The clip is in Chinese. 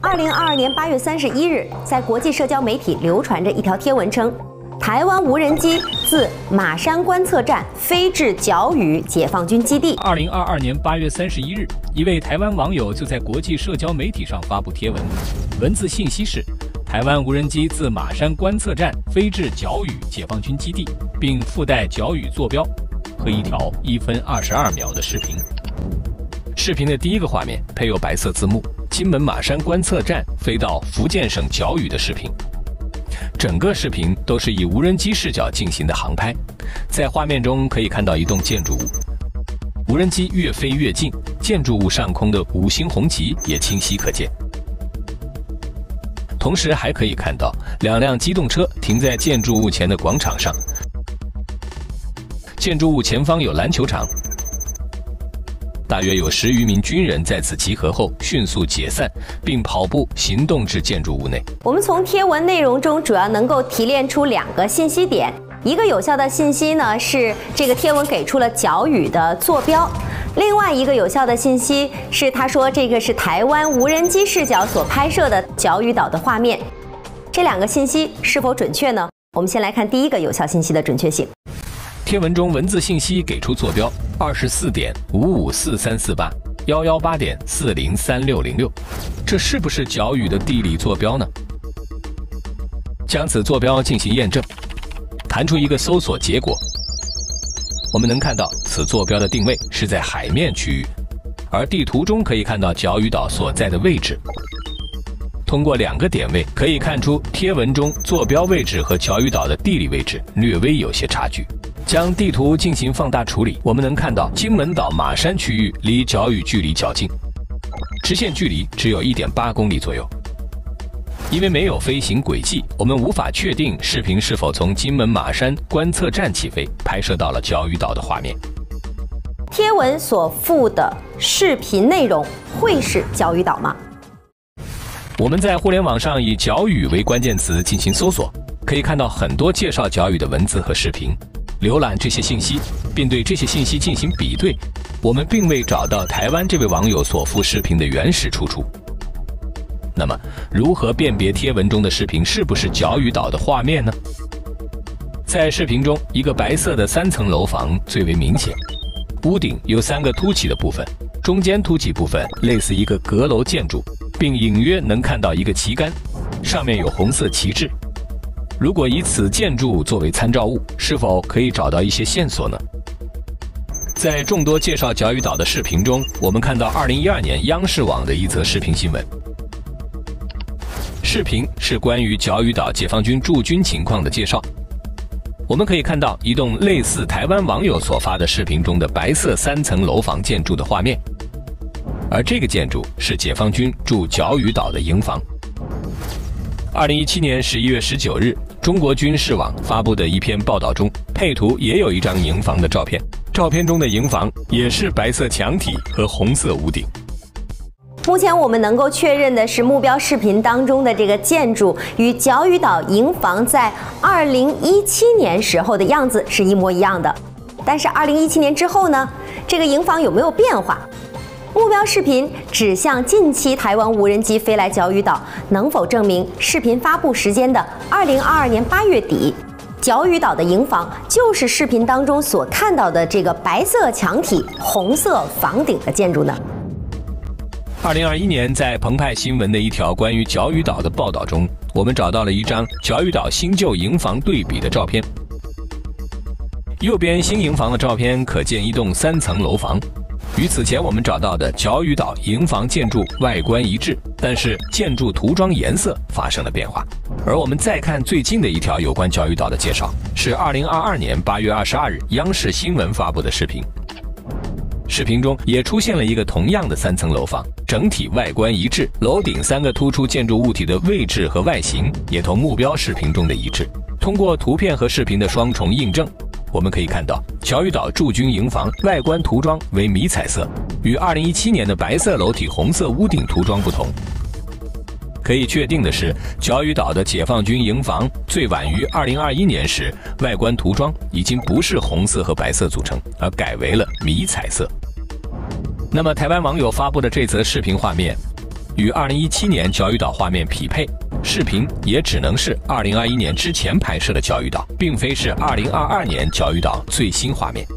2022年8月31日，在国际社交媒体流传着一条贴文称，台湾无人机自马山观测站飞至角屿解放军基地。 2022年8月31日，一位台湾网友就在国际社交媒体上发布贴文，文字信息是：台湾无人机自马山观测站飞至角屿解放军基地，并附带角屿坐标和一条1分22秒的视频。视频的第一个画面配有白色字幕，金门马山观测站飞到福建省角屿的视频。整个视频都是以无人机视角进行的航拍，在画面中可以看到一栋建筑物，无人机越飞越近，建筑物上空的5星红旗也清晰可见。同时还可以看到2辆机动车停在建筑物前的广场上，建筑物前方有篮球场，大约有10余名军人在此集合后迅速解散，并跑步行动至建筑物内。 我们从贴文内容中主要能够提炼出2个信息点，一个有效的信息呢是这个贴文给出了角屿的坐标，另外一个有效的信息是他说这个是台湾无人机视角所拍摄的角屿岛的画面。这2个信息是否准确呢？我们先来看第一个有效信息的准确性。 贴文中文字信息给出坐标24.554348、118.403606，这是不是角屿的地理坐标呢？将此坐标进行验证，弹出一个搜索结果。我们能看到此坐标的定位是在海面区域，而地图中可以看到角屿岛所在的位置。通过2个点位可以看出贴文中坐标位置和角屿岛的地理位置略微有些差距。将地图进行放大处理，我们能看到金门岛马山区域离角屿距离较近，直线距离只有1.8公里左右。因为没有飞行轨迹，我们无法确定视频是否从金门马山观测站起飞，拍摄到了角屿岛的画面。 贴文所附的视频内容会是角屿岛吗？ 我们在互联网上以角屿为关键词进行搜索，可以看到很多介绍角屿的文字和视频。浏览这些信息，并对这些信息进行比对，我们并未找到台湾这位网友所附视频的原始出处。那么，如何辨别贴文中的视频是不是角屿岛的画面呢？在视频中，一个白色的3层楼房最为明显，屋顶有3个凸起的部分，中间凸起部分类似一个阁楼建筑，并隐约能看到一个旗杆，上面有红色旗帜。如果以此建筑作为参照物，是否可以找到一些线索呢？在众多介绍角屿岛的视频中，我们看到2012年央视网的一则视频新闻。视频是关于角屿岛解放军驻军情况的介绍。我们可以看到一栋类似台湾网友所发的视频中的白色3层楼房建筑的画面，而这个建筑是解放军驻角屿岛的营房。2017年11月19日，中国军事网发布的一篇报道中，配图也有一张营房的照片，照片中的营房也是白色墙体和红色屋顶。 目前我们能够确认的是，目标视频当中的这个建筑与角屿岛营房在2017年时候的样子是一模一样的。但是2017年之后呢，这个营房有没有变化？目标视频指向近期台湾无人机飞来角屿岛，能否证明视频发布时间的2022年8月底，角屿岛的营房就是视频当中所看到的这个白色墙体、红色房顶的建筑呢？2021 年，在澎湃新闻的一条关于角屿岛的报道中，我们找到了一张角屿岛新旧营房对比的照片。右边新营房的照片可见一栋3层楼房，与此前我们找到的角屿岛营房建筑外观一致，但是建筑涂装颜色发生了变化。而我们再看最近的一条有关角屿岛的介绍，是2022年8月22日央视新闻发布的视频。视频中也出现了一个同样的3层楼房，整体外观一致，楼顶3个突出建筑物体的位置和外形也同目标视频中的一致。通过图片和视频的双重印证，我们可以看到角屿岛驻军营房外观涂装为迷彩色，与2017年的白色楼体红色屋顶涂装不同。可以确定的是，角屿岛的解放军营房最晚于2021年时，外观涂装已经不是红色和白色组成，而改为了迷彩色。那么台湾网友发布的这则视频画面， 与2017年角屿岛画面匹配，视频也只能是2021年之前拍摄的角屿岛，并非是2022年角屿岛最新画面。